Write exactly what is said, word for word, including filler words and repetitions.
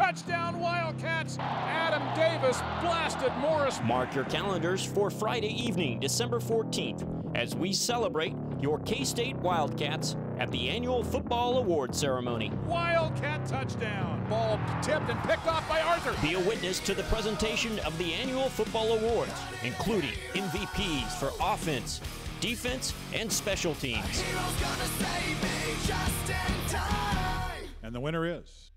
Touchdown Wildcats! Adam Davis blasted Morris. Mark your calendars for Friday evening, December fourteenth, as we celebrate your K-State Wildcats at the annual Football Award Ceremony. Wildcat touchdown. Ball tipped and picked off by Arthur. Be a witness to the presentation of the annual Football Awards, including M V Ps for offense, defense, and special teams. And the winner is